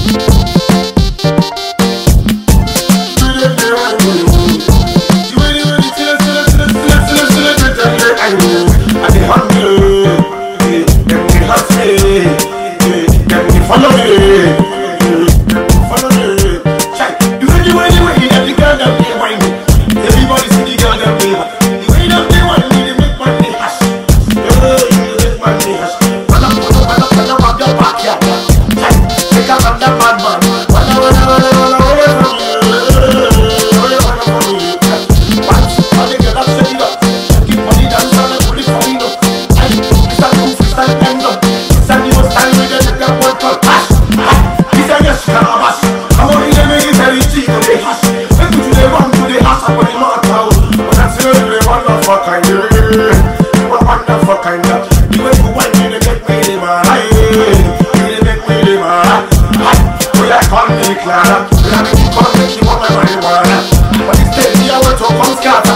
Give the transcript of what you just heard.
Follow me. Follow me. Check. You ready when you wait and the girl that they whine. Everybody see the girl that they whine. The way that they whine, they make money hash. You make money hash. Wanna rock your backyard. Check. Take out that bad man. Wanna away from you. What? All the girls that set it up. Keep money dance and pull it for me up. Freestyle move, freestyle end up. Freestyle you must time with the girl one cut. I'm only the make it Terry G to the hash. When you the run to the house, I'm going to knock out. But that's really wonderful kind of. Wonderful kind of. You ain't go whine, you make me the man. You make me the man. Will I call me Clara? Will I make you call me? You want my marijuana? But it's Terry, I want to come scatter.